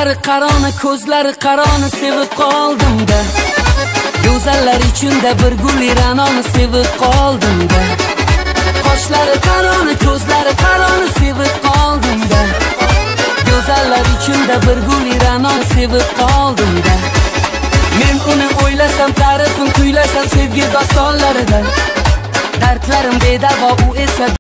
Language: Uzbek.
Sochlari qaroni, ko'zlari qaroni sevib qoldim-da. Go'zallar ichida bir gul Ranoni sevib qoldim-da. Qoshlari qaroni, ko'zlari qaroni sevib qoldim-da. Go'zallar ichida bir gul Ranoni sevib qoldim-da. Men uni o'ylasam, ta'rifin kuylasam sevgi dostonlarida. Dardlarim bedavo, u esa